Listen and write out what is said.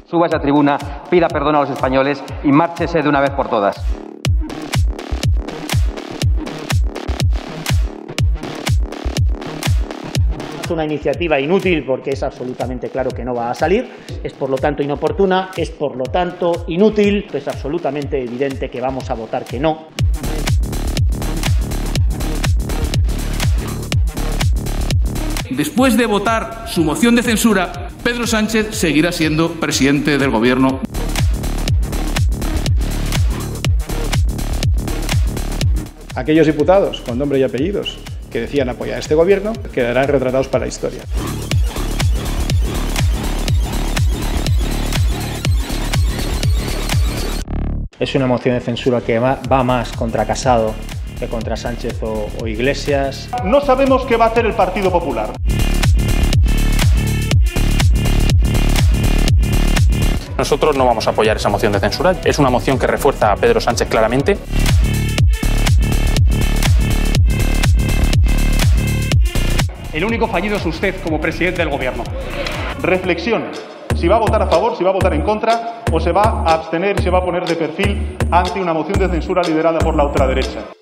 suba a esa tribuna, pida perdón a los españoles y márchese de una vez por todas. Una iniciativa inútil porque es absolutamente claro que no va a salir, es por lo tanto inoportuna, es por lo tanto inútil, es absolutamente evidente que vamos a votar que no. Después de votar su moción de censura, Pedro Sánchez seguirá siendo presidente del Gobierno. Aquellos diputados con nombre y apellidos que decían apoyar a este gobierno quedarán retratados para la historia. Es una moción de censura que va más contra Casado que contra Sánchez o Iglesias. No sabemos qué va a hacer el Partido Popular. Nosotros no vamos a apoyar esa moción de censura. Es una moción que refuerza a Pedro Sánchez claramente. El único fallido es usted como presidente del Gobierno. Reflexione si va a votar a favor, si va a votar en contra o se va a abstener y se va a poner de perfil ante una moción de censura liderada por la ultraderecha.